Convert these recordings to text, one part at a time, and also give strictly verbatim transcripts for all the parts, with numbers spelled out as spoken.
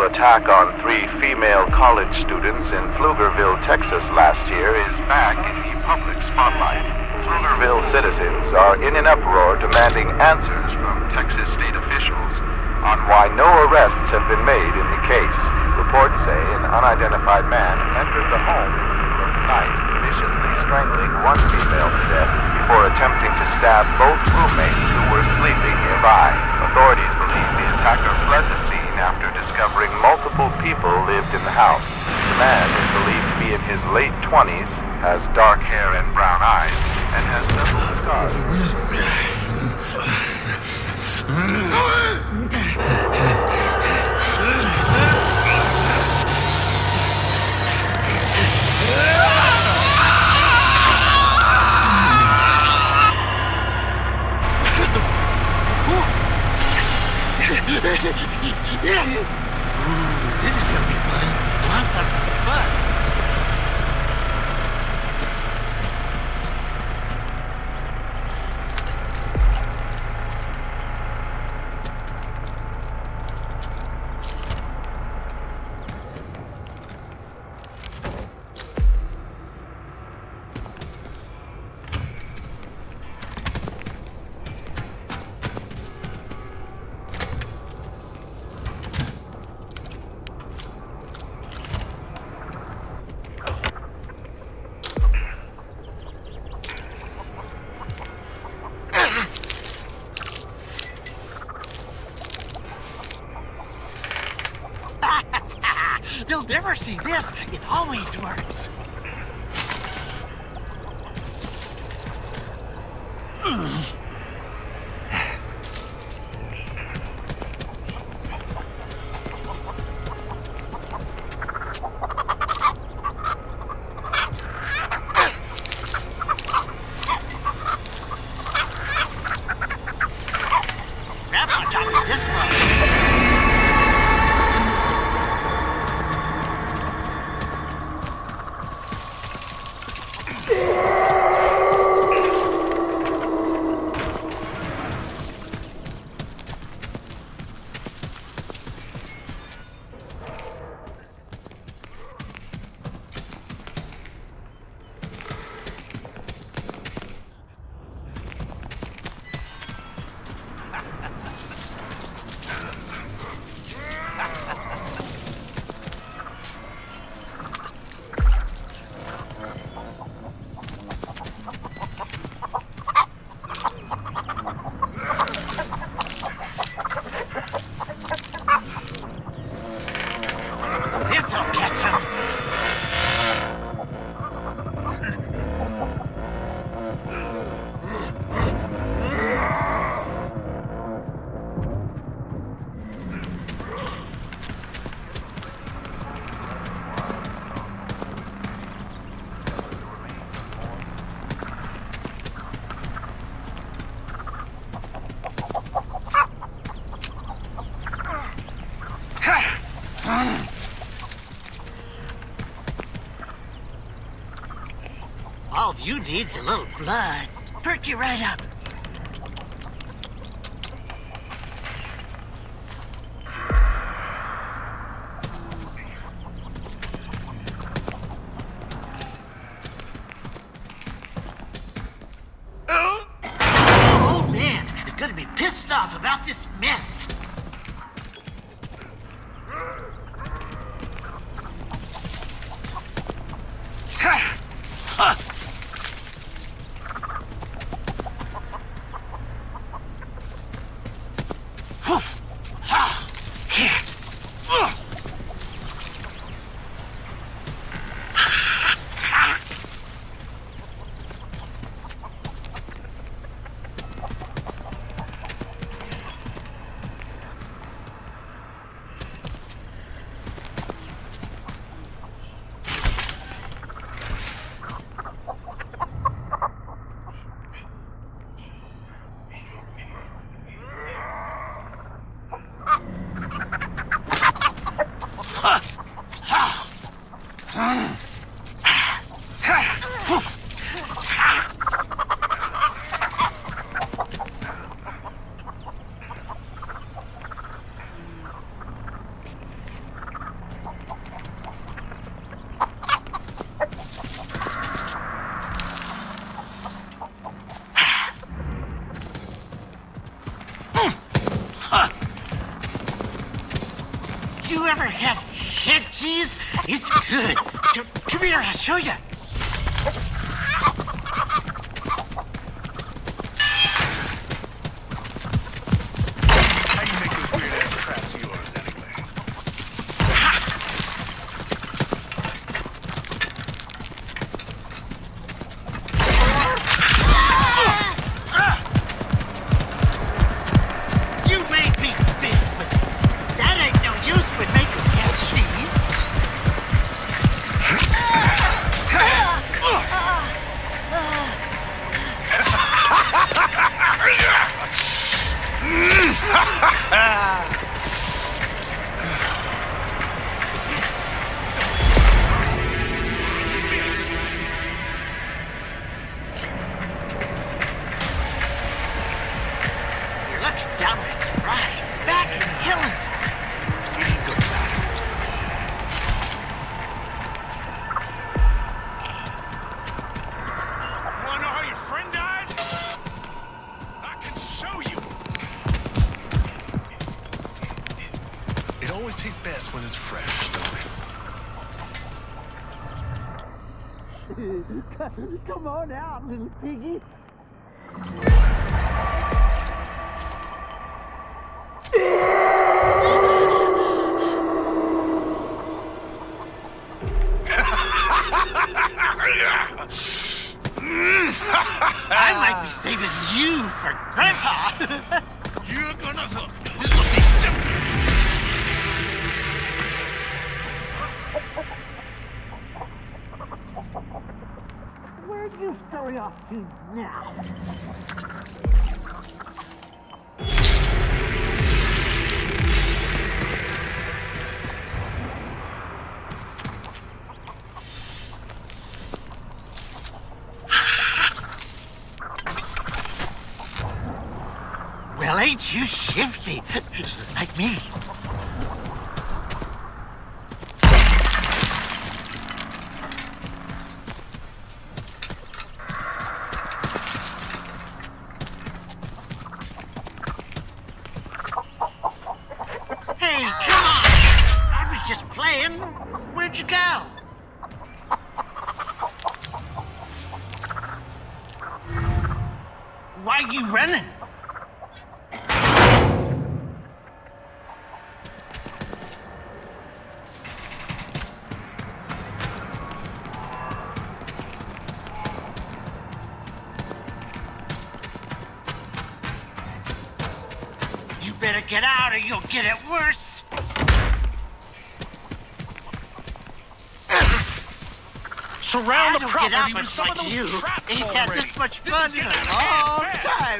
brutal attack on three female college students in Pflugerville, Texas last year is back in the public spotlight. Pflugerville citizens are in an uproar demanding answers from Texas state officials on why no arrests have been made in the case. Reports say an unidentified man entered the home in the middle of the night, viciously strangling one female to death before attempting to stab both roommates who were sleeping nearby. Authorities believe the attacker fled the scene after discovering multiple people lived in the house. The man is believed to be in his late twenties, has dark hair and brown eyes, and has several scars. This is gonna be fun. Lots of fun. They'll never see this. It always works. Grandpa taught me this one. This'll catch him. All you need's a little blood. Perk you right up. Old man is gonna be pissed off about this mess. You ever had head cheese? It's good. Come, come here, I'll show you. How you make those weird ass traps of yours anyway? You made me big, but that ain't no use with making head cheese. You're looking downright spry. Back and killing for it. Ain't good about it. Wanna know how your friend died? I can show you. It always tastes best when it's fresh, don't it? Come on out, little piggy. I might be saving you for Grandpa. You're gonna look. This'll be simple. Where'd you scurry off to now? Well, ain't you shifty? Like me. Hey, come on! I was just playing. Where'd you go? Why are you running? You better get out or you'll get it worse. Surround I the don't property get out with much some like of those you. traps Ain't had already. this much This fun is in a getting out of hand long fast. time.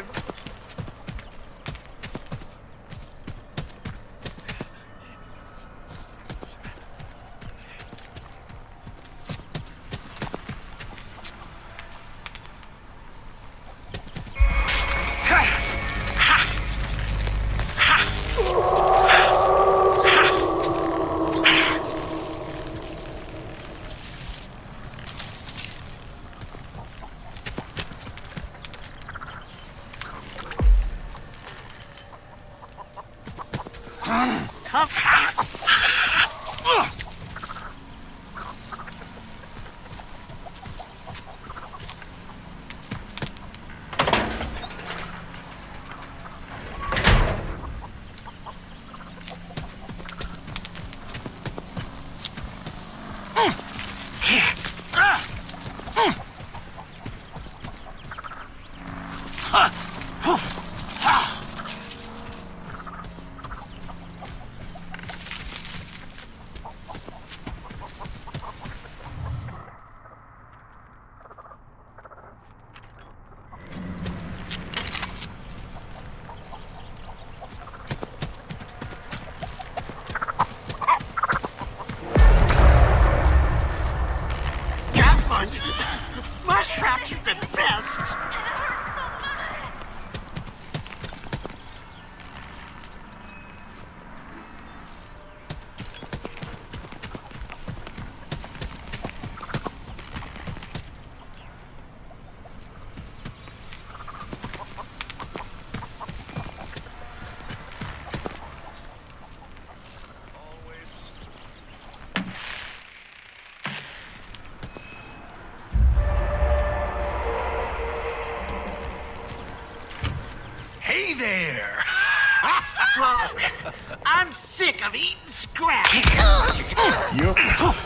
of eating scraps. Yep.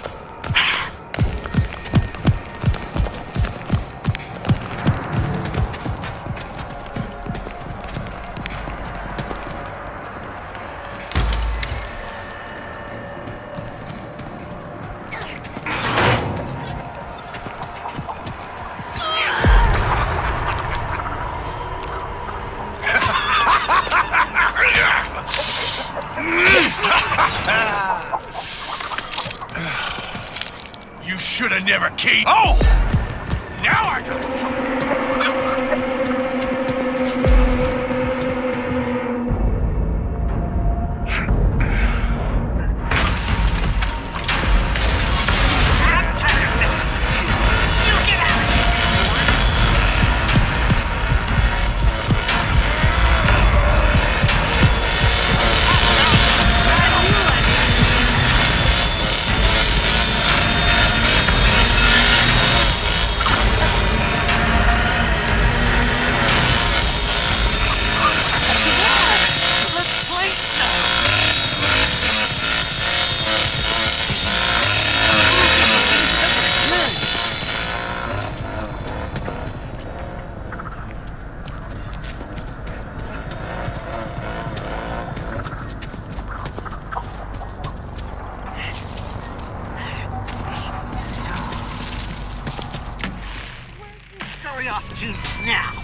You should have never came. Oh! Now I got it. I'm tired of messing with you. You get out of here. Let's play some. Hurry off to now.